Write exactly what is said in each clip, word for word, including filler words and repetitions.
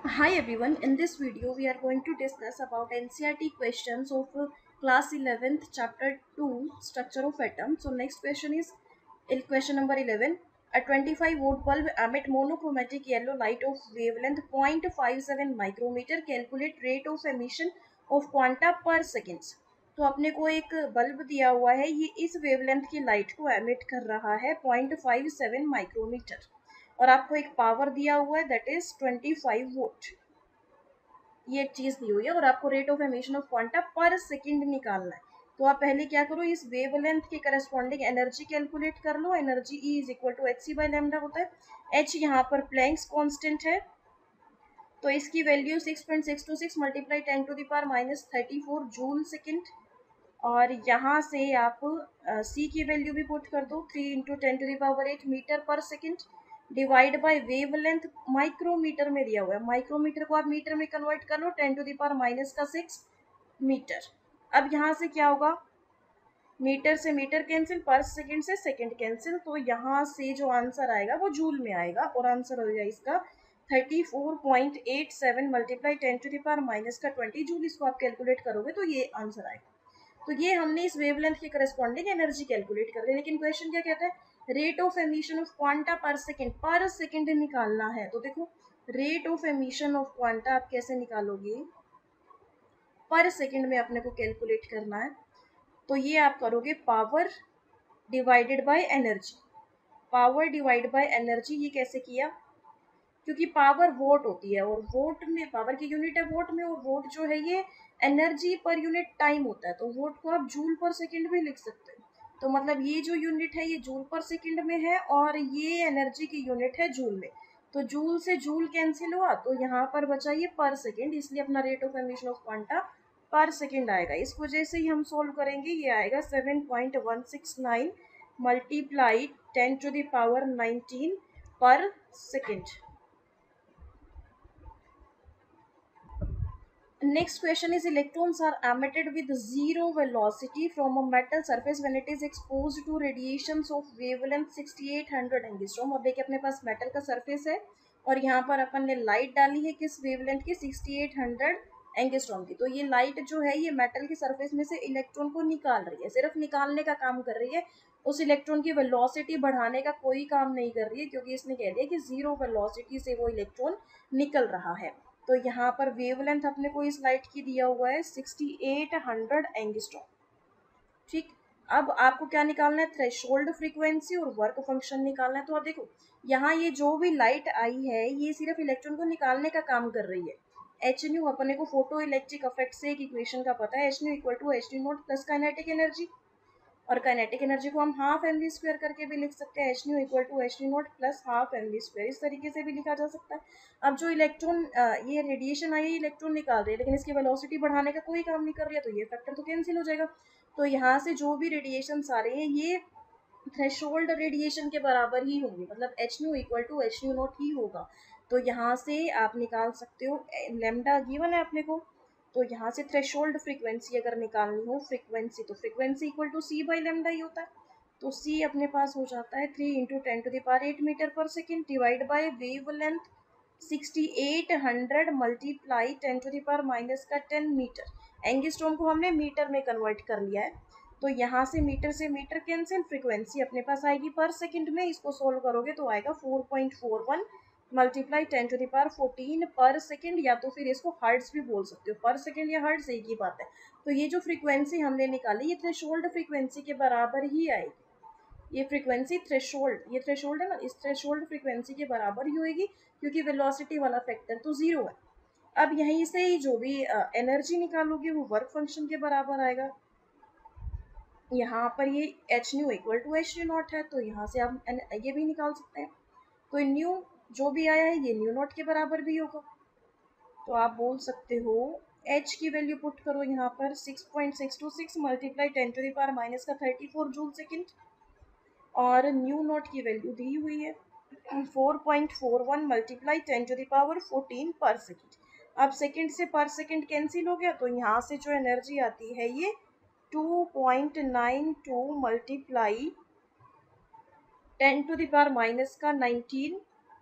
Hi everyone, in this video we are going to discuss about N C E R T questions of uh, class eleventh chapter two structure of atom. So next question is il- question number eleven. A twenty-five volt bulb emit monochromatic yellow light of wavelength zero point five seven micrometer. Calculate rate of emission of quanta per seconds. तो अपने को एक bulb दिया हुआ है, ये इस wavelength की लाइट को एमिट कर रहा है zero point five seven micrometre और आपको एक पावर दिया हुआ है दैट इज twenty-five वोल्ट। ये एक चीज दी हुई है और आपको rate of emission of quanta per second निकालना है। तो आप पहले क्या करो, इस वेवलेंथ के करस्पॉन्डिंग एनर्जी कैलकुलेट कर लो। Energy E is equal to H C by lambda होता है। एच यहाँ पर प्लैंक्स कांस्टेंट है, तो इसकी value six point six two six multiply ten to the power minus thirty four joule second. और यहाँ से आप सी uh, की वैल्यू भी पुट कर दो, three into ten to the power eight meter per second divide by wavelength micrometer में दिया हुआ है। माइक्रोमीटर को आप मीटर में कन्वर्ट कर लो, टेन टू दावर माइनस का सिक्स मीटर। अब यहाँ से क्या होगा, मीटर से मीटर कैंसिल, पर सेकेंड से सेकेंड कैंसिल, तो यहाँ से जो आंसर आएगा वो जूल में आएगा और आंसर हो जाएगा इसका thirty four point eight seven multiply ten to the power minus का ट्वेंटी जूल। इसको आप कैलकुलेट करोगे तो ये आंसर आएगा। तो ये हमने इस वेवलेंथ के करस्पॉन्डिंग एनर्जी कैलकुलेट कर ली। लेकिन क्वेश्चन क्या कहता है, rate of emission of quanta per second, per second निकालना है। तो देखो, rate of emission of quanta आप कैसे निकालोगे, पर सेकंड में अपने को कैलकुलेट करना है। तो ये आप करोगे power divided by energy. Power divide by energy ये कैसे किया, क्योंकि पावर वोट होती है और वोट में पावर की यूनिट है वोट में, और वोट जो है ये एनर्जी पर यूनिट टाइम होता है। तो वोट को आप जूल पर सेकंड भी लिख सकते हैं। तो मतलब ये जो यूनिट है ये जूल पर सेकंड में है और ये एनर्जी की यूनिट है जूल में। तो जूल से जूल कैंसिल हुआ तो यहाँ पर बचा ये पर सेकंड, इसलिए अपना rate of emission of quanta per second आएगा। इस वजह से ही हम सोल्व करेंगे, ये आएगा seven point one six nine multiply ten to the power nineteen per second. Next question is electrons are emitted with zero velocity from a metal surface when it is exposed to radiations of wavelength sixty-eight hundred angstrom. और देखिए अपने पास metal का surface है और यहाँ पर अपन ने light डाली है किस वेवलेंथ की, अड़सठ सौ एंगस्ट्रॉम की। तो ये लाइट जो है ये मेटल के सरफेस में से इलेक्ट्रॉन को निकाल रही है, सिर्फ निकालने का काम कर रही है। उस इलेक्ट्रॉन की वेलोसिटी बढ़ाने का कोई काम नहीं कर रही है, क्योंकि इसने कह दिया कि जीरो वेलोसिटी से वो इलेक्ट्रॉन निकल रहा है। तो यहाँ पर वेवलेंथ अपने को इस लाइट की दिया हुआ है अड़सठ सौ एंगस्ट्रॉम। ठीक, अब आपको क्या निकालना है, थ्रेशोल्ड फ्रीक्वेंसी और वर्क फंक्शन निकालना है। तो अब देखो यहाँ ये जो भी लाइट आई है ये सिर्फ इलेक्ट्रॉन को निकालने का काम कर रही है। एच न्यू अपने को फोटो इलेक्ट्रिक इफेक्ट से एक इक्वेशन का पता है, H nu equal to H nu naught plus kinetic energy. और काइनेटिक एनर्जी को हम हाफ एम वी स्क्वायर करके भी लिख सकते हैं, H nu equal to H nu naught plus half M V square, इस तरीके से भी लिखा जा सकता है। अब जो इलेक्ट्रॉन ये रेडिएशन आई है इलेक्ट्रॉन निकाल रही है, लेकिन इसकी वेलोसिटी बढ़ाने का कोई काम नहीं कर रही है, तो ये फैक्टर तो कैंसिल हो जाएगा। तो यहाँ से जो भी रेडिएशन आ रहे हैं ये थ्रेशोल्ड रेडिएशन के बराबर ही होंगे, मतलब H nu equal to H nu naught ही होगा। तो यहाँ से आप निकाल सकते हो, लेमडा गिवन है अपने को, तो यहाँ से थ्रेशोल्ड फ्रीक्वेंसी अगर निकालनी हो फ्रीक्वेंसी, तो frequency equal to C by lambda ही होता है। तो सी अपने पास हो जाता है three into ten to the power eight meter per second divide by wavelength sixty eight hundred multiply ten to the power minus का टेन मीटर। एंगस्ट्रॉम को हमने मीटर में कन्वर्ट कर लिया है, तो यहाँ से मीटर से मीटर कैंसिल, फ्रीक्वेंसी अपने पास आएगी पर सेकंड में। इसको सोल्व करोगे तो आएगा four point four one multiply ten to the power fourteen per second, या तो फिर इसको हर्ट्ज भी बोल सकते हो, पर सेकंड या हर्ट्ज एक ही बात है। तो ये जो फ्रीक्वेंसी हमने निकाली ये थ्रेशोल्ड फ्रीक्वेंसी के बराबर ही आएगी। ये फ्रीक्वेंसी थ्रेशोल्ड, ये थ्रेशोल्ड है ना, इस थ्रेशोल्ड फ्रीक्वेंसी के बराबर ही होगी, क्योंकि वेलोसिटी वाला फैक्टर तो जीरो है। अब यहीं से ही जो भी एनर्जी निकालोगे वो वर्क फंक्शन के बराबर आएगा। यहाँ पर ये H nu equal to H nu naught है, तो यहाँ से आप ये भी निकाल सकते हैं। तो न्यू जो भी आया है ये न्यू नॉट के बराबर भी होगा। तो आप बोल सकते हो एच की वैल्यू पुट करो यहाँ पर six point six two six multiply ten to the power minus का थर्टी फोर जूल सेकेंड, और न्यू नॉट की वैल्यू दी हुई है four point four one multiply ten to the power fourteen per second. अब सेकेंड से per second cancel हो गया, तो यहाँ से जो एनर्जी आती है ये two point nine two multiply ten to the power minus का नाइनटीन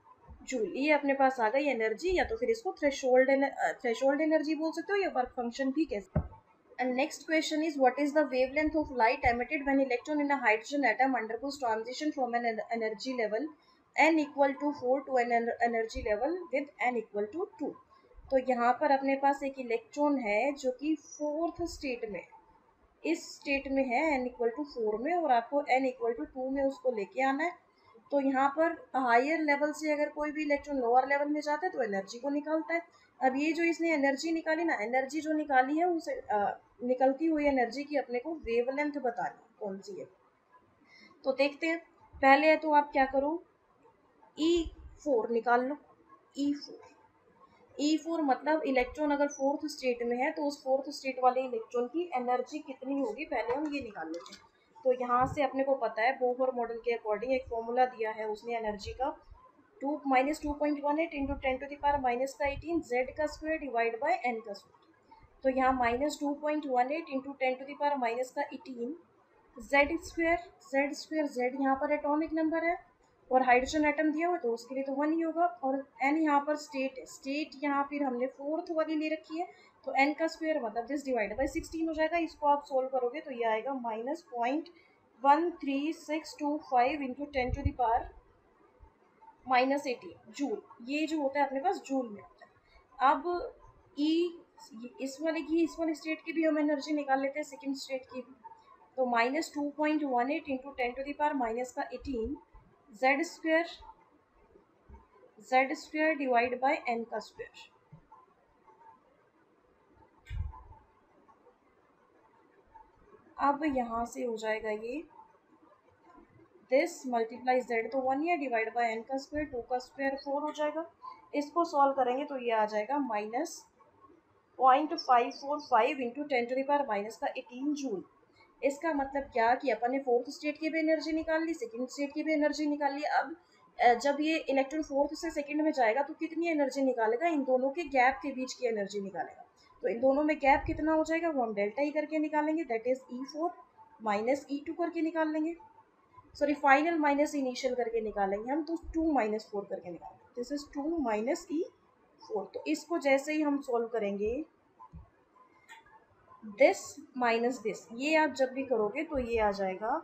जूल। ये अपने पास आ गई एनर्जी, या तो फिर इसको थ्रेशोल्ड थ्रेशोल्ड एनर्जी बोल सकते हो या वर्क फंक्शन भी कह सकते हो। And next question is, what is the wavelength of light emitted when electron in a hydrogen atom undergoes transition from an energy level n equal to four to an energy level with n equal to two? तो यहाँ पर अपने पास एक electron है जो कि fourth state में, इस स्टेट में है n इक्वल टू फोर में, और आपको n इक्वल टू टू में उसको लेके आना है। तो यहाँ पर हायर लेवल से अगर कोई भी इलेक्ट्रॉन लोअर लेवल में जाता है तो एनर्जी को निकालता है। अब ये जो इसने एनर्जी निकाली ना, एनर्जी जो निकाली है उसे आ, निकलती हुई एनर्जी की अपने को वेवलेंथ बतानी कौन सी है। तो देखते हैं, पहले है तो आप क्या करो, ई फोर निकाल लो। ई फोर ई फोर मतलब इलेक्ट्रॉन अगर फोर्थ स्टेट में है तो उस फोर्थ स्टेट वाले इलेक्ट्रॉन की एनर्जी कितनी होगी, पहले हम ये निकाल लेते हैं। तो यहाँ से अपने को पता है, बोहर मॉडल के अकॉर्डिंग एक फॉर्मूला दिया है उसने एनर्जी का, two minus two point one eight into ten to the power minus का एटीन जेड का स्क्वायर डिवाइड बाय एन का स्क्वायर। तो यहाँ minus two point one eight into ten to the power minus का eighteen Z square, Z square Z यहाँ पर atomic number है और हाइड्रोजन एटम दिया हुआ तो उसके लिए तो वन ही होगा, और एन यहाँ पर स्टेट है, स्टेट यहाँ फिर हमने फोर्थ वाली ले रखी है, तो एन का स्क्वायर मतलब दिस डिवाइड बाई सिक्सटीन हो जाएगा। इसको आप सोल्व करोगे तो ये आएगा minus point one three six two five into ten to the power minus eighteen joule. ये जो होता है अपने पास जूल में होता है। अब ई इस वाले की, इस वाले स्टेट की भी हम एनर्जी निकाल लेते हैं, सेकेंड स्टेट की भी। तो minus two point one eight into ten to the power minus का eighteen Z square, Z square divide by N का स्क्वायर। अब यहाँ से हो जाएगा ये दिस मल्टीप्लाई जेड तो वन है, डिवाइड बाय एन का स्क्वायर, टू का स्क्वायर फोर हो जाएगा। इसको सॉल्व करेंगे तो ये आ जाएगा minus point five four five into ten to the power minus का एटीन जूल। इसका मतलब क्या कि अपन ने फोर्थ स्टेट की भी एनर्जी निकाल ली, सेकंड स्टेट की भी एनर्जी निकाल ली। अब जब ये इलेक्ट्रॉन फोर्थ से सेकंड में जाएगा तो कितनी एनर्जी निकालेगा, इन दोनों के गैप के बीच की एनर्जी निकालेगा। तो इन दोनों में गैप कितना हो जाएगा वो हम डेल्टा ई करके निकालेंगे, that is E four minus E two करके निकाल लेंगे, सॉरी फाइनल माइनस इनिशियल करके निकालेंगे हम, तो टू माइनस फोर करके निकालेंगे, this is two minus E four. तो इसको जैसे ही हम सोल्व करेंगे, दिस माइनस दिस, ये आप जब भी करोगे तो ये आ जाएगा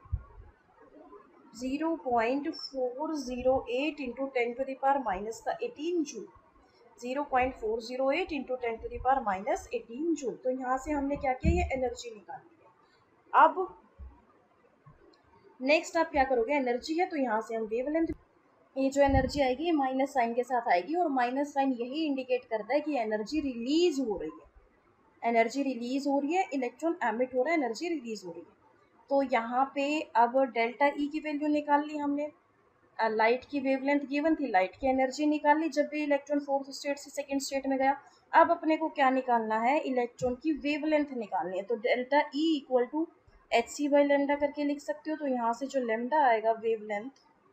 zero point four zero eight into ten to the power minus का eighteen joule, zero point four zero eight into ten to the power minus eighteen joule. तो यहाँ से हमने क्या किया, ये एनर्जी निकाली है। अब नेक्स्ट आप क्या करोगे, एनर्जी है तो यहाँ से हम वेवलेंथ, ये जो एनर्जी आएगी ये माइनस साइन के साथ आएगी, और माइनस साइन यही इंडिकेट करता है कि एनर्जी रिलीज हो रही है, एनर्जी रिलीज हो रही है, इलेक्ट्रॉन एमिट हो रहा है, एनर्जी रिलीज हो रही है। तो यहाँ पे अब डेल्टा ई की वैल्यू निकाल ली हमने, लाइट की वेवलेंथ गिवन थी, लाइट की एनर्जी निकाल ली जब भी इलेक्ट्रॉन फोर्थ स्टेट से सेकंड स्टेट में गया। अब अपने को क्या निकालना है, इलेक्ट्रॉन की वेवलेंथ निकालनी है। तो delta E equal to H C by lambda करके लिख सकते हो। तो यहाँ से जो लेमडा आएगा wavelength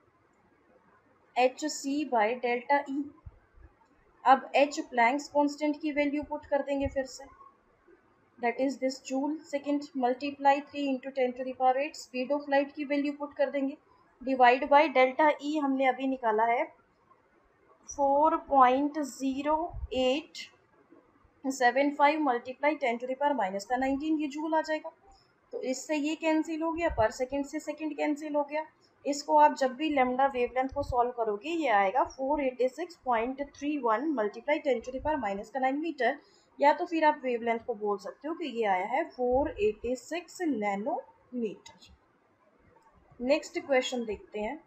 H C by delta E. अब एच प्लैंक्स कांस्टेंट की वैल्यू पुट कर देंगे फिर से, that is this joule second multiply three into ten to the power eight, speed of light की वैल्यू पुट कर देंगे, डिवाइड बाय डेल्टा ई हमने अभी निकाला है four point zero eight seven five multiply ten to the power minus का nineteen, ये joule आ जाएगा। तो इससे ये कैंसिल हो गया, पर सेकेंड से सेकेंड कैंसिल हो गया। इसको आप जब भी लेमडा वेवलेंथ को सॉल्व करोगे ये आएगा four eighty six point three one multiply ten to the power minus का नाइन मीटर, या तो फिर आप वेवलेंथ को बोल सकते हो कि ये आया है four eighty six nanometer. Next question देखते हैं,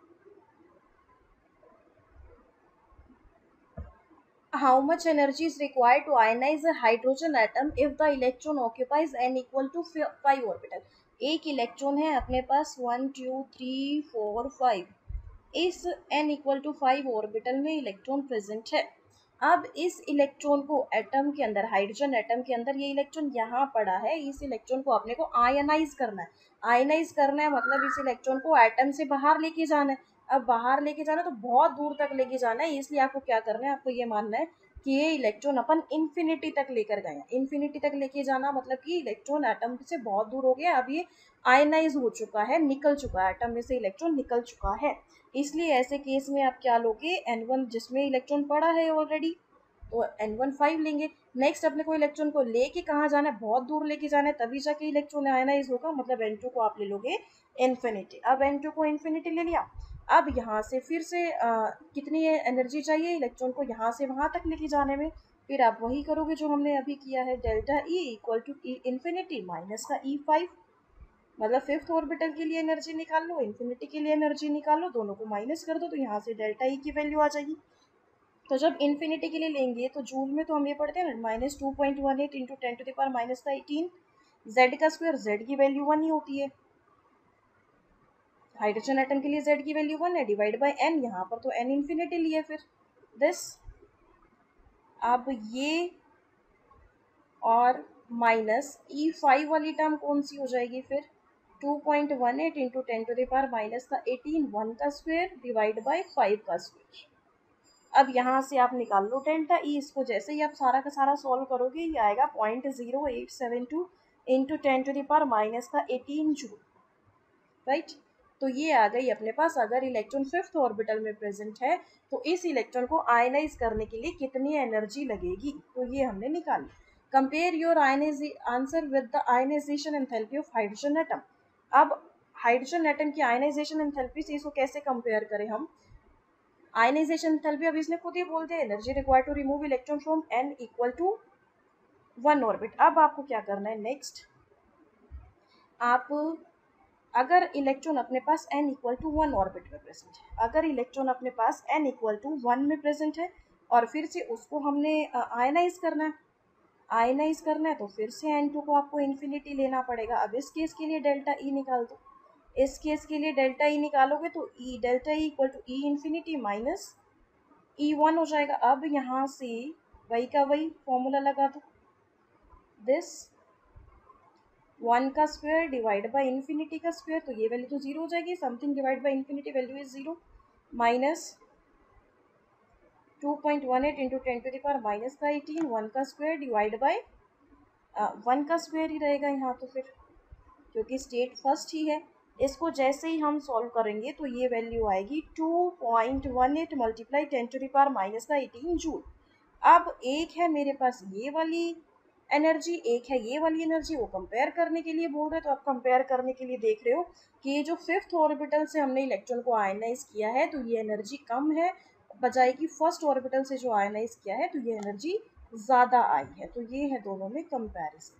how much energy is required to ionize a hydrogen atom if the electron occupies n equal to five orbital। एक इलेक्ट्रॉन है अपने पास one two three four five, इस n equal to five orbital में electron present है। अब इस electron को एटम के अंदर, हाइड्रोजन एटम के अंदर ये इलेक्ट्रॉन यहाँ पड़ा है, इस इलेक्ट्रॉन को अपने को आयनाइज करना है। आयनाइज करना है मतलब इस इलेक्ट्रॉन को एटम से बाहर लेके जाना है। अब बाहर लेके जाना तो बहुत दूर तक लेके जाना है, इसलिए आपको क्या करना है, आपको ये मानना है कि ये इलेक्ट्रॉन अपन इन्फिनिटी तक लेकर गए हैं। इन्फिनिटी तक लेके जाना मतलब कि इलेक्ट्रॉन एटम से बहुत दूर हो गया, अब ये आयनाइज हो चुका है, निकल चुका है, एटम में से इलेक्ट्रॉन निकल चुका है। इसलिए ऐसे केस में आप क्या लोगे, एन वन जिसमें इलेक्ट्रॉन पड़ा है ऑलरेडी, तो एन वन फाइव लेंगे। नेक्स्ट अपने को इलेक्ट्रॉन को लेके कहाँ जाना है, बहुत दूर लेके जाना है, तभी जाके इलेक्ट्रॉन आयनाइज होगा, मतलब एन टू को आप ले लोगे इन्फिनिटी। अब एन टू को इन्फिनिटी ले लिया, अब यहाँ से फिर से आ, कितनी एनर्जी चाहिए इलेक्ट्रॉन को यहाँ से वहाँ तक लेके जाने में, फिर आप वही करोगे जो हमने अभी किया है, delta E equal to E infinity minus का ई फाइव, मतलब फिफ्थ ऑर्बिटल के लिए एनर्जी निकाल लो, इन्फिनिटी के लिए एनर्जी निकाल लो, दोनों को माइनस कर दो तो यहाँ से डेल्टा ई की वैल्यू आ जाएगी। तो जब इन्फिनिटी के लिए लेंगे तो जूल में तो हम ये पढ़ते हैं ना, minus two point one eight into ten to the power minus का एटीन, जेड का स्क्वायर, जेड की वैल्यू वन ही होती है, हाइड्रोजन एटम के लिए जेड की वैल्यू वन है, डिवाइड बाय एन, यहाँ पर तो एन इन्फिनिटी लिए फिर दिस। अब ये और माइनस ई फाइव वाली टर्म कौन सी हो जाएगी फिर, two point one eight into ten to the power minus का एटीन, वन का स्क्वायर डिवाइड बाय फाइव का स्क्वायर। अब यहाँ से आप निकाल लो डेल्टा ई, इसको जैसे ही आप सारा का सारा सॉल्व करोगे ये आएगा point zero eight seven two into ten to the power minus का एटीन जूल, राइट। तो ये आ गई अपने पास, अगर इलेक्ट्रॉन फिफ्थ ऑर्बिटल में प्रेजेंट है तो इस इलेक्ट्रॉन को आयनाइज करने के लिए कितनी एनर्जी लगेगी, तो ये हमने निकाली। Compare your answer with the ionization enthalpy of hydrogen atom. अब हाइड्रोजन एटम की आयनाइजेशन एंथैल्पी से इसको कैसे कंपेयर करें हम, आयनाइजेशन एंथैल्पी अब इसने खुद ही बोल दिया, energy required to remove electron from N equal to one orbit. अब आपको क्या करना है, नेक्स्ट आप अगर इलेक्ट्रॉन अपने पास n equal to one orbit में प्रेजेंट है, अगर इलेक्ट्रॉन अपने पास n इक्वल टू वन में प्रेजेंट है और फिर से उसको हमने आयनाइज करना है, आयनाइज करना है तो फिर से एन टू को आपको इन्फिनिटी लेना पड़ेगा। अब इस केस के लिए डेल्टा ई निकाल दो, इस केस के लिए डेल्टा ई निकालोगे तो E delta E equal to E infinity minus E one हो जाएगा। अब यहाँ से वही का वही फॉर्मूला लगा दो, दिस वन का स्क्वायर डिवाइड बाय इन्फिनिटी का स्क्वायर, तो ये वैल्यू तो जीरो हो जाएगी, something divide by infinity value is zero, minus two point one eight into ten to the power minus का एटीन, वन का स्क्वायर डिवाइड बाय वन का square ही रहेगा यहाँ तो फिर, क्योंकि स्टेट फर्स्ट ही है। इसको जैसे ही हम सॉल्व करेंगे तो ये वैल्यू आएगी two point one eight multiply ten to the power minus का एटीन जूल। अब एक है मेरे पास ये वाली एनर्जी, एक है ये वाली एनर्जी, वो कंपेयर करने के लिए बोल रहे, तो आप कंपेयर करने के लिए देख रहे हो कि ये जो फिफ्थ ऑर्बिटल से हमने इलेक्ट्रॉन को आयनाइज किया है तो ये एनर्जी कम है बजाय कि फर्स्ट ऑर्बिटल से जो आयनाइज किया है तो ये एनर्जी ज़्यादा आई है, तो ये है दोनों में comparison.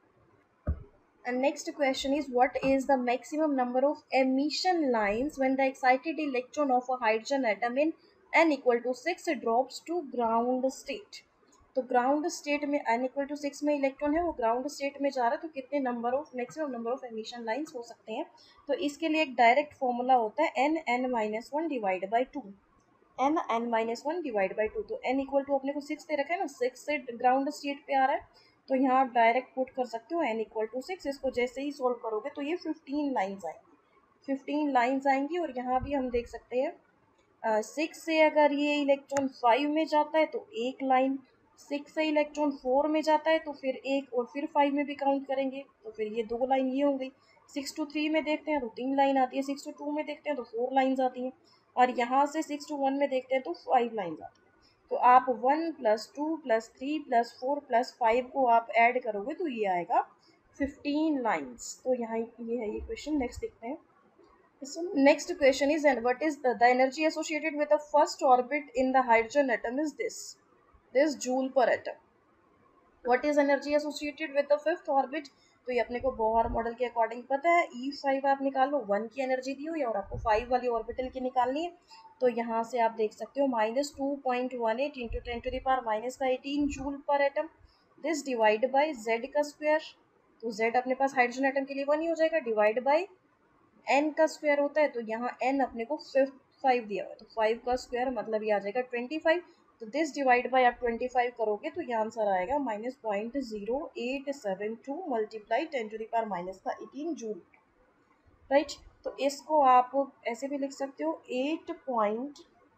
And next question is, what is the maximum number of emission lines when the excited electron of a hydrogen atom in n equal to six drops to ground state। तो ground state में n equal to six में electron है, वो ground state में जा रहा है, तो कितने number of maximum number of emission lines हो सकते हैं। तो इसके लिए एक डायरेक्ट फॉर्मूला होता है N N minus one divide by two, N N minus one divide by two. तो एन इक्वल टू अपने को सिक्स दे रखा है ना, सिक्स से ग्राउंड स्टेट पे आ रहा है, तो यहाँ आप डायरेक्ट पुट कर सकते हो एन इक्वल टू सिक्स। इसको जैसे ही सोल्व करोगे तो ये फिफ्टीन लाइन्स आएंगी, फिफ्टीन लाइन्स आएंगी। और यहाँ भी हम देख सकते हैं सिक्स से अगर ये इलेक्ट्रॉन फाइव में जाता है तो एक लाइन, सिक्स से इलेक्ट्रॉन फोर में जाता है तो फिर एक, और फिर फाइव में भी काउंट करेंगे तो फिर ये दो लाइन ये हो गई। सिक्स टू थ्री में देखते हैं तो तीन लाइन आती है, सिक्स टू टू में देखते हैं तो फोर लाइन्स आती हैं, और यहाँ से सिक्स टू वन में देखते हैं तो फाइव लाइन्स आती हैं। तो आप one plus two plus three plus four plus five को आप ऐड करोगे तो ये आएगा फिफ्टीन लाइन्स। तो यहाँ ये है ये क्वेश्चन। नेक्स्ट देखते हैं। So next question is, and what is the, the energy associated with the first orbit in the hydrogen atom is this, this joule per atom. What is energy associated with the fifth orbit? तो ये अपने को Bohr model के according पता है, E five आप निकालो, one की एनर्जी दी हुई है और आपको फाइव वाली ऑर्बिटल की निकालनी है। तो यहाँ से आप देख सकते हो minus two point one eight into ten to the power minus का eighteen joule per atom, this divide by Z का स्क्वायर। तो जेड अपने पास हाइड्रोजन एटम के लिए वन ही हो जाएगा, डिवाइड बाई एन का स्क्वायर होता है, तो यहाँ एन अपने को फिफ्थ फाइव दिया हुआ है, तो फाइव का स्क्वायर मतलब ये आ जाएगा ट्वेंटी फाइव। तो दिस डिवाइड बाय आप ट्वेंटी फाइव करोगे तो ये आंसर आएगा minus point zero eight seven two multiply ten to the power minus का एटीन जूल, राइट। तो इसको आप ऐसे भी लिख सकते हो, eight point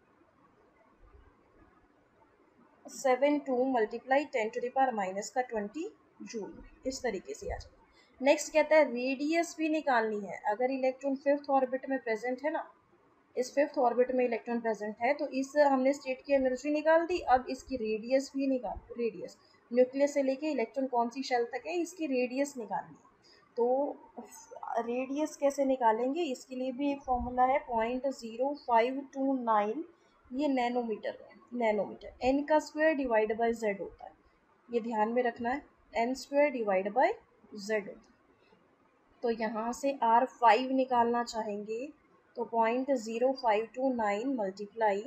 seven two multiply ten to the power minus का ट्वेंटी जूल, इस तरीके से आ जाएगा। नेक्स्ट कहता है रेडियस भी निकालनी है। अगर इलेक्ट्रॉन फिफ्थ ऑर्बिट में प्रेजेंट है ना इस फिफ्थ ऑर्बिट में इलेक्ट्रॉन प्रेजेंट है, तो इस हमने स्टेट की एनर्जी निकाल दी। अब इसकी रेडियस भी निकाल, रेडियस न्यूक्लियस से लेके इलेक्ट्रॉन कौन सी शेल तक है, इसकी रेडियस निकालनी है। तो रेडियस कैसे निकालेंगे, इसके लिए भी एक फॉर्मूला है, point zero five two nine, ये नैनोमीटर है, नैनोमीटर एन का स्क्वायर डिवाइड बाय जेड होता है, ये ध्यान में रखना है, N square divide by Z होता है। तो यहाँ से आर फाइव निकालना चाहेंगे तो point zero five two nine multiply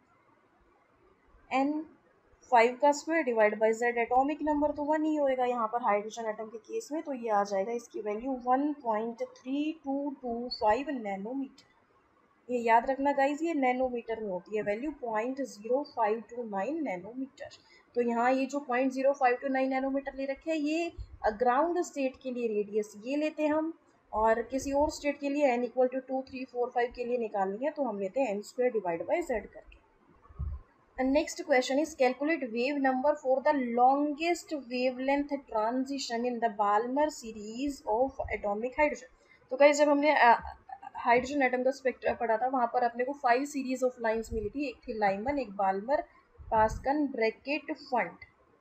N five का square divide by Z, atomic number तो वन ही होएगा यहाँ पर हाइड्रोजन एटम के केस में, तो ये आ जाएगा इसकी value one point three two two five nanometer. ये याद रखना गाइज, ये नैनोमीटर में होती है value, point zero five two nine nanometer. तो यहाँ ये जो point zero five two nine nanometer ले रखे हैं, ये ग्राउंड स्टेट के लिए रेडियस ये लेते हैं हम, और किसी और स्टेट के लिए N equal to two three four five के लिए निकालनी है तो हम लेते हैं N square divide by Z करके। And next question is calculate wave number for the longest wavelength transition in the Balmer series of atomic hydrogen. तो गाइस जब हमने हाइड्रोजन एटम का स्पेक्ट्रा पढ़ा था, वहाँ पर अपने को फाइव सीरीज ऑफ लाइंस मिली थी, एक थी लाइमन, एक बाल्मर, पास्कन, ब्रैकेट, फंट।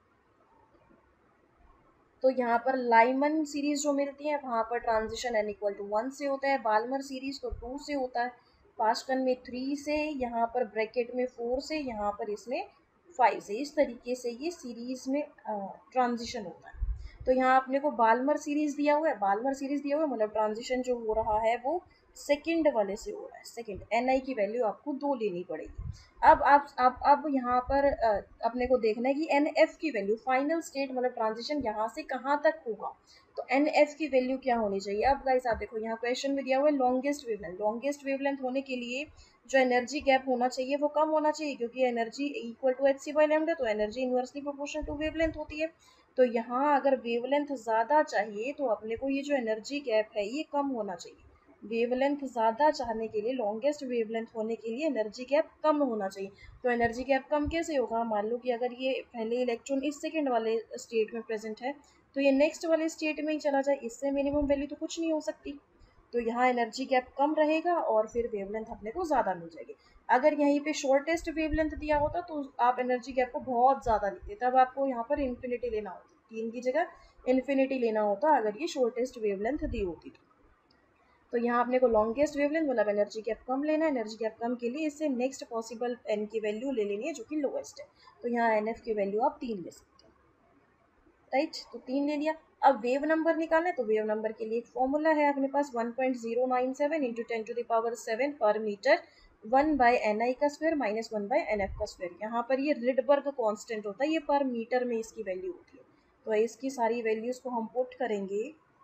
तो यहाँ पर लाइमन सीरीज जो मिलती है वहाँ पर transition N equal to one से होता है, बाल्मर सीरीज तो टू से होता है, पास्कन में थ्री से, यहाँ पर ब्रैकेट में फोर से, यहाँ पर इसमें फाइव से। इस तरीके से ये सीरीज में ट्रांजिशन होता है। तो यहाँ अपने को बाल्मर सीरीज दिया हुआ है, बाल्मर सीरीज दिया हुआ है मतलब ट्रांजिशन जो हो रहा है वो सेकंड वाले से हो रहा है, सेकंड। एन आई की वैल्यू आपको दो लेनी पड़ेगी। अब आप अब अब यहाँ पर अ, अपने को देखना है कि एन एफ की वैल्यू, फाइनल स्टेट मतलब ट्रांजिशन यहाँ से कहाँ तक होगा, तो एन एफ की वैल्यू क्या होनी चाहिए। अब गाइस आप देखो यहाँ क्वेश्चन में दिया हुआ है लॉन्गेस्ट वेवलेंथ, लॉन्गेस्ट वेवलेंथ होने के लिए जो एनर्जी गैप होना चाहिए वो कम होना चाहिए, क्योंकि energy equal to H C by lambda, तो energy inversely proportional to wavelength होती है। तो यहाँ अगर वेवलेंथ ज़्यादा चाहिए तो अपने को ये जो एनर्जी गैप है ये कम होना चाहिए। वेवलेंथ ज़्यादा चाहने के लिए, लॉन्गेस्ट वेवलेंथ होने के लिए एनर्जी गैप कम होना चाहिए। तो एनर्जी गैप कम कैसे होगा, मान लो कि अगर ये पहले इलेक्ट्रॉन इस सेकंड वाले स्टेट में प्रेजेंट है तो ये नेक्स्ट वाले स्टेट में ही चला जाए, इससे मिनिमम वैल्यू तो कुछ नहीं हो सकती। तो यहाँ एनर्जी गैप कम रहेगा और फिर वेवलेंथ अपने को ज़्यादा मिल जाएगी। अगर यहीं पे शॉर्टेस्ट वेवलेंथ दिया होता तो आप एनर्जी गैप को बहुत ज़्यादा लिखते, तब आपको यहाँ पर इन्फिनिटी लेना होता, तीन की जगह इन्फिनिटी लेना होता अगर ये शॉर्टेस्ट वेवलेंथ दी होती तो। तो यहाँ अपने को लॉन्गेस्ट वेवलेंथ मतलब एनर्जी गैप कम लेना है, एनर्जी गैप कम के लिए इससे नेक्स्ट पॉसिबल एन की वैल्यू ले लेनी है जो कि लोएस्ट है। तो यहाँ एन एफ की वैल्यू आप तीन ले सकते हैं, राइट। तो तीन ले लिया। अब वेव नंबर निकालना है, तो वेव नंबर के लिए एक फॉर्मूला है अपने पास, one point zero nine seven into ten to the power seven per meter, one by N I का square minus one by N F का स्क्वायर। यहाँ पर ये रिडबर्ग कांस्टेंट होता है, ये पर मीटर में इसकी वैल्यू होती है। तो इसकी सारी वैल्यूज़ को हम पुट करेंगे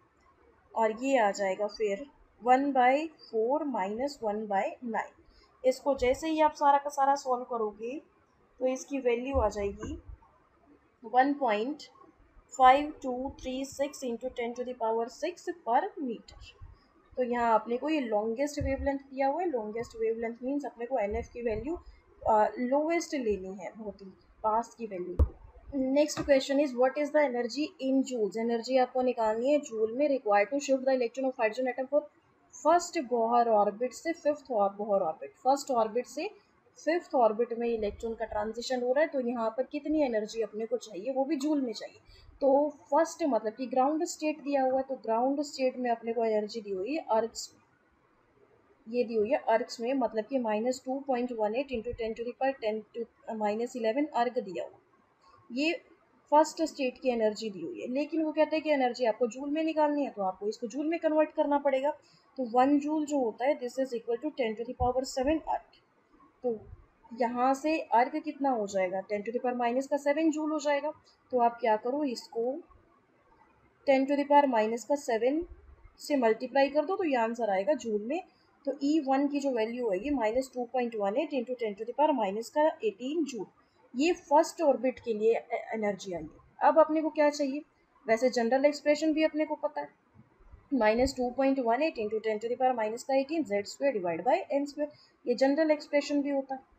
और ये आ जाएगा फिर one by four minus one by nine. इसको जैसे ही आप सारा का सारा सॉल्व करोगे तो इसकी वैल्यू आ जाएगी one point five two three six into ten to the power six per meter. तो यहाँ अपने को ये लॉन्गेस्ट वेवलेंथ दिया हुआ है, लॉन्गेस्ट वेवलेंथ मीन्स अपने को एन एफ की वैल्यू लोवेस्ट लेनी है, बहुत ही पास की value. Next question is what is the energy in joules, energy आपको निकालनी है जूल में, required to shift the electron of hydrogen atom for first Bohr orbit से fifth Bohr orbit. First orbit से फिफ्थ ऑर्बिट में electron का transition हो रहा है, तो यहाँ पर कितनी एनर्जी अपने को चाहिए, वो भी जूल में चाहिए। तो फर्स्ट मतलब कि ग्राउंड स्टेट दिया हुआ है, तो ग्राउंड स्टेट में अपने को एनर्जी दी हुई है अर्थ, ये दी हुई है अर्क्स में, मतलब कि minus two point one eight into ten to the power ten to minus eleven erg दिया हुआ, ये फर्स्ट स्टेट की एनर्जी दी हुई है। लेकिन वो कहते हैं कि एनर्जी आपको जूल में निकालनी है, तो आपको इसको जूल में कन्वर्ट करना पड़ेगा। तो वन जूल जो होता है this is equal to ten to the power seven erg. तो यहाँ से अर्ग कितना हो जाएगा, ten to the power minus का सेवन जूल हो जाएगा। तो आप क्या करो, इसको ten to the power minus का सेवन से मल्टीप्लाई कर दो तो ये आंसर आएगा जूल में। तो ई वन की जो वैल्यू होगी minus two point one eight into ten to the power minus का एटीन जूल, ये फर्स्ट ऑर्बिट के लिए एनर्जी आई है। अब अपने को क्या चाहिए, वैसे जनरल एक्सप्रेशन भी अपने को पता है, minus two point one eight into ten to the power minus का eighteen Z square divide by N square, ये जनरल एक्सप्रेशन भी होता है।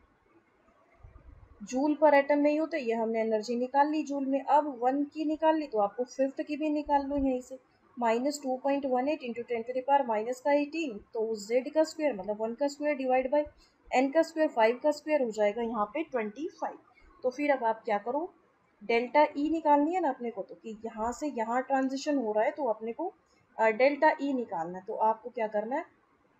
जूल पर एटम नहीं होते, ये हमने एनर्जी निकाल ली जूल में। अब वन की निकाल ली तो आपको फिफ्थ की भी निकाल लो यहीं से, minus two point one eight into ten to the power minus का एटीन, तो जेड का स्क्वायर मतलब वन का स्क्वायर डिवाइड बाई एन का स्क्वायर फाइव का स्क्वायर हो जाएगा यहाँ पे ट्वेंटी फाइव। तो फिर अब आप क्या करो, डेल्टा ई निकालनी है ना अपने को, तो कि यहाँ से यहाँ ट्रांजिशन हो रहा है तो अपने को डेल्टा ई निकालना है। तो आपको क्या करना है,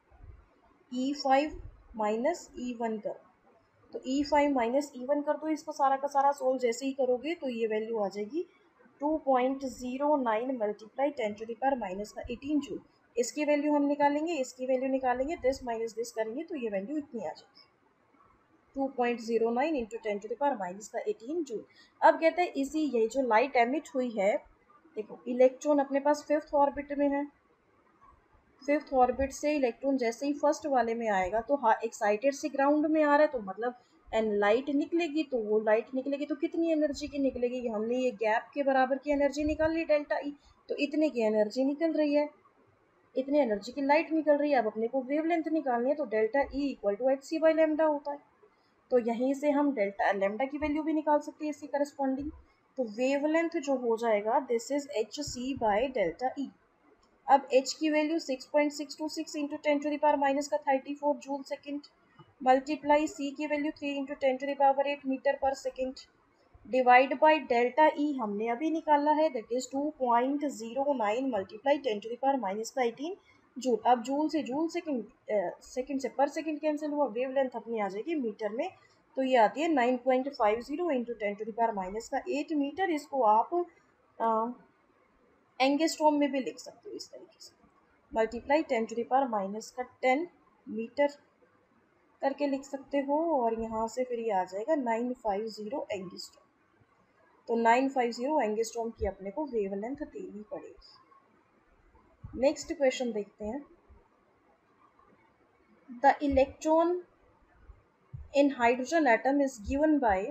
E five minus E one करो, तो E five minus E one कर दो, इसको सारा का सारा सोल्व जैसे ही करोगे तो ये वैल्यू आ जाएगी two point zero nine multiply ten to the power minus का एटीन जूल। इसकी वैल्यू हम निकालेंगे, इसकी वैल्यू निकालेंगे, दिस माइनस दिस करेंगे तो ये वैल्यू इतनी आ जाएगी two point zero nine into ten to the power minus का एटीन जूल। अब कहते हैं इसी ये जो लाइट एमिट हुई है, देखो इलेक्ट्रॉन अपने पास फिफ्थ ऑर्बिट में है, फिफ्थ ऑर्बिट से इलेक्ट्रॉन जैसे ही फर्स्ट वाले में आएगा तो हाँ एक्साइटेड से ग्राउंड में आ रहा है, तो मतलब एंड लाइट निकलेगी, तो वो लाइट निकलेगी तो कितनी एनर्जी की निकलेगी, हमने ये गैप के बराबर की एनर्जी निकाल ली डेल्टा ई, तो इतने की एनर्जी निकल रही है, इतनी एनर्जी की लाइट निकल रही है। अब अपने को वेवलेंथ निकालनी है, तो delta E equal to H C by lambda होता है, तो यहीं से हम डेल्टा लेमडा की वैल्यू भी निकाल सकते हैं इसकी करस्पॉन्डिंग। तो वेवलेंथ जो हो जाएगा this is H C by delta E. अब h की value six point six two six into ten to the power minus का thirty four joule second, multiply c की value three into ten to the power eight meter per second, divide by delta E हमने अभी निकाला है that is two point zero nine multiply ten to the power minus का eighteen joule. अब joule से joule second, second से per second cancel हुआ, wavelength अपनी आ जाएगी मीटर में, तो ये आती है nine point five zero into ten to the power minus का एट मीटर। इसको आप एंगस्ट्रॉम में भी लिख सकते हो इस तरीके से, multiply ten to the power minus का टेन मीटर करके लिख सकते हो, और यहाँ से फिर ये आ जाएगा नाइन फाइव ज़ीरो एंगस्ट्रॉम। तो नाइन फाइव ज़ीरो एंगस्ट्रॉम की अपने को वेवलेंथ देनी पड़ेगी। नेक्स्ट क्वेश्चन देखते हैं, the electron in hydrogen atom is given by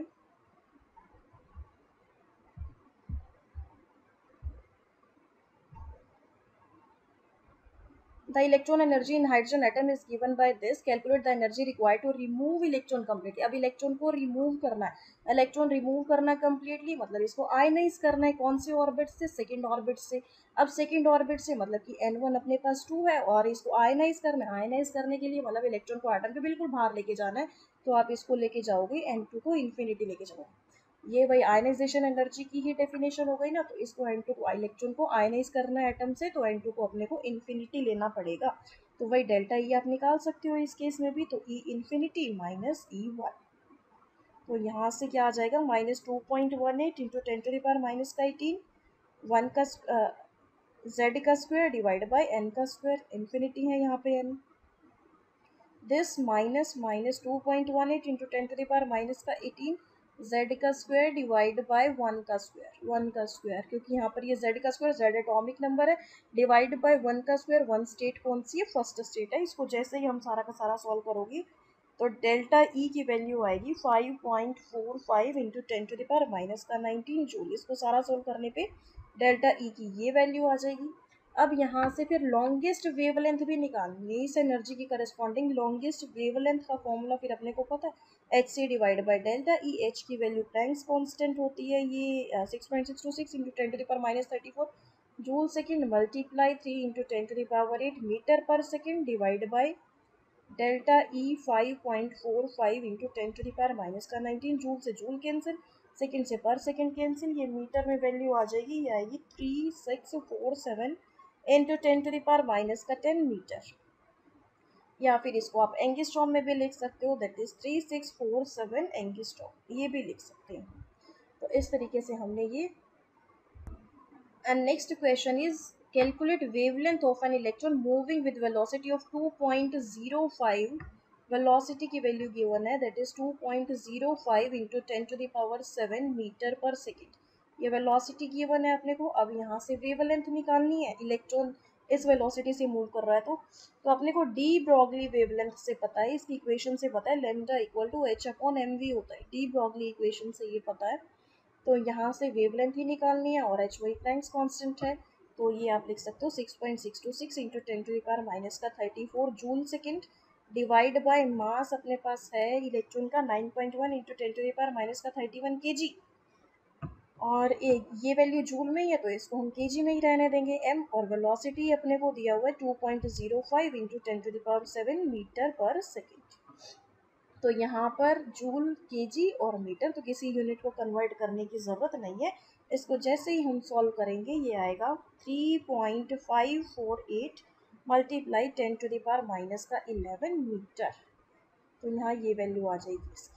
the electron energy in hydrogen atom is given by this, calculate the energy required to remove electron completely। अब electron को remove करना है, electron remove करना completely मतलब इसको ionise करना है, कौन से ऑर्बिट से, सेकंड ऑर्बिट से। अब सेकंड ऑर्बिट से मतलब कि एन वन अपने पास टू है और इसको आयनाइज करना है, आयनाइज करने के लिए मतलब इलेक्ट्रॉन को एटम के बिल्कुल बाहर लेके जाना है, तो आप इसको लेके जाओगे एन टू को इन्फिनिटी लेके जाओगे, ये वही आयनाइजेशन एनर्जी की ही डेफिनेशन हो गई ना। तो इसको एन टू को इलेक्ट्रॉन को आयनाइज करना है एटम से, तो एन टू को अपने को इन्फिनिटी लेना पड़ेगा, तो वही डेल्टा ई आप निकाल सकते हो इस केस में भी, तो E infinity minus E one, तो यहाँ से क्या आ जाएगा minus two point one eight into ten to the power minus का एटीन, वन का जेड का स्क्वायर डिवाइड बाई एन का स्क्वायर, इन्फिनिटी है यहाँ पे N, this minus minus two point one eight into ten to the power minus का eighteen, z का square divide by one का स्क्वायर, वन का स्क्वायर क्योंकि यहाँ पर ये z का स्क्वायर z एटॉमिक नंबर है, डिवाइड बाय वन का स्क्वायर, वन स्टेट कौन सी है, फर्स्ट स्टेट है। इसको जैसे ही हम सारा का सारा सॉल्व करोगे तो डेल्टा ई की वैल्यू आएगी five point four five into ten to the power minus का नाइनटीन जूल। इसको सारा सॉल्व करने पे डेल्टा ई की ये वैल्यू आ जाएगी। अब यहाँ से फिर लॉन्गेस्ट वेवलेंथ भी निकालनी है इस एनर्जी की करस्पॉन्डिंग, लॉन्गेस्ट वेवलेंथ का फॉर्मूला फिर अपने को पता है H C divide by delta E, H की वैल्यू प्लैंक्स कांस्टेंट होती है ये six point six two six into ten to the power minus thirty four joule second, multiply three into ten to the power eight meter per second divide by delta E five point four five into ten to the power minus का nineteen, joule से joule cancel, second से per second cancel, ये meter में value आ जाएगी, ये आएगी three six four seven into ten to the power minus का टेन मीटर, या फिर इसको आप एंगस्ट्रॉम में भी लिख सकते हो that is three six four seven angstrom, ये भी लिख सकते हैं। तो इस तरीके से हमने ये, and next question is calculate wavelength of an electron moving with velocity of two point zero five, velocity की वैल्यू गिवन है that is two point zero five into ten to the power seven metre per second, ये velocity given है अपने को। अब यहाँ से wavelength निकालनी है, इलेक्ट्रॉन इस वेलोसिटी से मूव कर रहा है, तो तो अपने को डी ब्रॉगली वेवलेंथ से पता है, इसकी इक्वेशन से पता है lambda equal to H upon M V होता है, डी ब्रॉगली इक्वेशन से ये पता है। तो यहाँ से वेवलेंथ ही निकालनी है और एच वही प्लैंक्स कांस्टेंट है, तो ये आप लिख सकते हो six point six two six into ten to the power minus का thirty four joule second, divide by mass अपने पास है इलेक्ट्रॉन का nine point one into ten to the power minus का थर्टी वन के जी, और एक ये value joule में ही है तो इसको हम केजी में ही रहने देंगे m, और वेलोसिटी अपने को दिया हुआ है two point zero five into ten to the power seven metre per second. तो यहाँ पर जूल, केजी और मीटर, तो किसी यूनिट को कन्वर्ट करने की ज़रूरत नहीं है। इसको जैसे ही हम सॉल्व करेंगे ये आएगा three point five four eight multiply ten to the power minus का इलेवन मीटर। तो यहाँ ये वैल्यू आ जाएगी इसकी।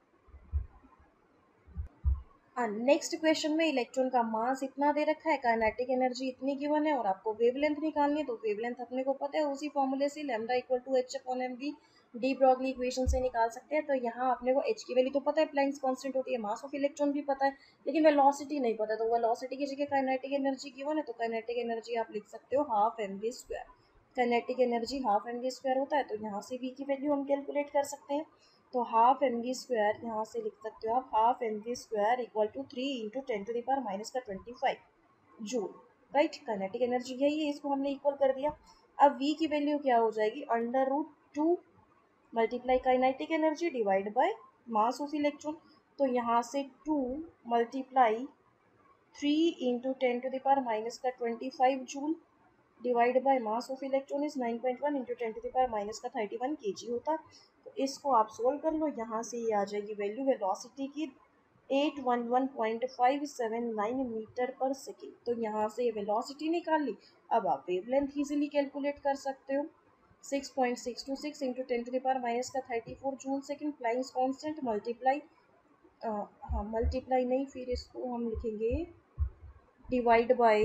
नेक्स्ट क्वेश्चन में इलेक्ट्रॉन का मास इतना दे रखा है, काइनेटिक एनर्जी इतनी गिवन है और आपको वेवलेंथ निकालनी है। तो वेवलेंथ अपने को पता है, उसी फॉर्मूले से lambda equal to H upon M V de Broglie equation से निकाल सकते हैं। तो यहाँ अपने को एच की वैल्यू तो पता है, प्लैंक्स कांस्टेंट होती है, मास ऑफ इलेक्ट्रॉन भी पता है, लेकिन वेलोसिटी नहीं पता। तो वेलोसिटी की जगह काइनेटिक एनर्जी गिवन है, तो काइनेटिक एनर्जी आप लिख सकते हो half M V square. Kinetic energy half M V square होता है, तो यहाँ से वी की वैल्यू हम कैलकुलेट कर सकते हैं। तो हाफ एम वी स्क्वायर यहाँ से लिख सकते हो आप, half M V square equal to three into ten to the power minus का twenty five joule. Right, kinetic energy यही है, इसको हमने इक्वल कर दिया। अब v की वैल्यू क्या हो जाएगी, under root two multiply kinetic energy divide by mass of electron. तो यहाँ से two multiply three into ten to the power minus का twenty five joule divide by mass of electron is nine point one into ten to the power minus का thirty one K G होता। तो इसको आप solve कर लो, यहाँ से ये आ जाएगी वैल्यू वेलोसिटी की eight one one point five seven nine metre per second. तो यहाँ से वेलोसिटी निकाल ली। अब आप वेवलेंथ इजीली कैलकुलेट कर सकते हो, six point six two six into ten to the power minus का thirty four joule second Planck's constant multiply, हाँ मल्टीप्लाई नहीं, फिर इसको हम लिखेंगे divide by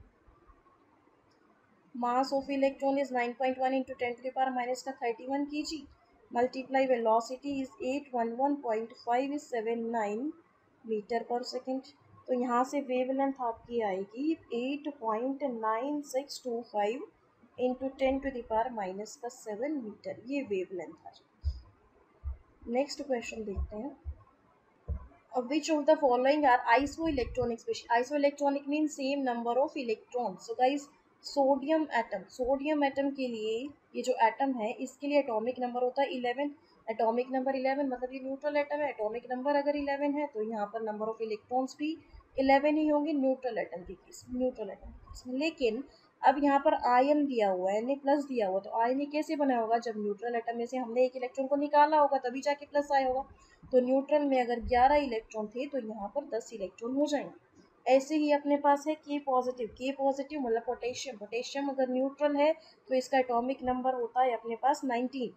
mass of electron is nine point one into ten to the power minus का thirty one kg multiply velocity is eight one one point five seven nine metre per second. तो यहाँ से wavelength आपकी आएगी eight point nine six two five into ten to the power minus का seven metre, ये wavelength आ जाएगी। Next question देखते हैं। Of which of the following are isoelectronic species? Isoelectronic means same number of electrons. So guys, sodium atom, sodium atom के लिए ये जो एटम है इसके लिए एटॉमिक नंबर होता है इलेवन। एटॉमिक नंबर इलेवन मतलब ये न्यूट्रल एटम है, एटॉमिक नंबर अगर इलेवन है तो यहाँ पर नंबर ऑफ इलेक्ट्रॉन्स भी इलेवन ही होंगे न्यूट्रल एटम के केस, न्यूट्रल एटम के केस में। लेकिन अब यहाँ पर आयन दिया हुआ है, प्लस दिया हुआ, तो आयन कैसे बना होगा, जब न्यूट्रल एटम में से हमने एक इलेक्ट्रॉन को निकाला होगा तभी जाके प्लस आया होगा। तो न्यूट्रल में अगर ग्यारह इलेक्ट्रॉन थे तो यहाँ पर दस इलेक्ट्रॉन हो जाएंगे। ऐसे ही अपने पास है के पॉजिटिव, के पॉजिटिव मतलब पोटेशियम, पोटेशियम अगर न्यूट्रल है तो इसका एटॉमिक नंबर होता है अपने पास नाइनटीन।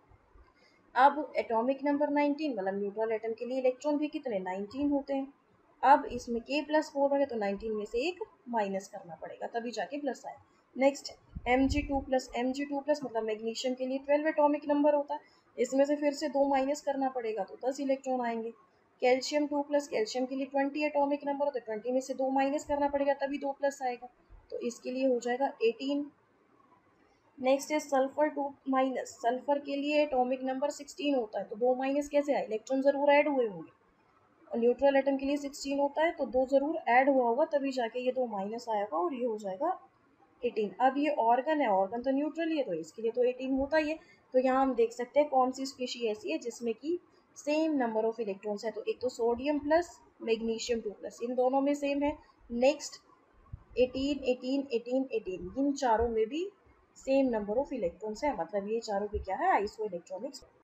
अब एटॉमिक नंबर नाइनटीन मतलब न्यूट्रल एटम के लिए इलेक्ट्रॉन भी कितने, नाइनटीन होते हैं। अब इसमें के प्लस फोर है तो नाइनटीन में से एक माइनस करना पड़ेगा तभी जाके प्लस आए। Next M G two plus, M G two plus मतलब मैग्नीशियम के लिए ट्वेल्व एटॉमिक नंबर होता है, इसमें से फिर से दो माइनस करना पड़ेगा तो दस इलेक्ट्रॉन आएंगे। कैल्शियम टू प्लस, कैल्शियम के लिए ट्वेंटी एटॉमिक नंबर होता है, ट्वेंटी में से दो माइनस करना पड़ेगा तभी दो प्लस आएगा, तो इसके लिए हो जाएगा एटीन। नेक्स्ट है सल्फर टू माइनस, सल्फर के लिए एटॉमिक नंबर सिक्सटीन होता है, तो दो माइनस कैसे आए, इलेक्ट्रॉन जरूर ऐड हुए होंगे, और न्यूट्रल एटम के लिए सिक्सटीन होता है तो दो जरूर ऐड हुआ होगा तभी जाके ये दो माइनस आएगा और ये हो जाएगा एटीन। अब ये ऑर्गन है, ऑर्गन तो न्यूट्रल ही है तो इसके लिए तो एटीन होता ही है। तो यहाँ हम देख सकते हैं कौन सी स्पीशी ऐसी है जिसमें कि सेम नंबर ऑफ इलेक्ट्रॉन्स है, तो एक तो sodium plus magnesium two plus, इन दोनों में सेम है। Next eighteen eighteen eighteen eighteen, इन चारों में भी सेम नंबर ऑफ इलेक्ट्रॉन्स है, मतलब ये चारों भी क्या है, आइसो इलेक्ट्रॉनिक्स।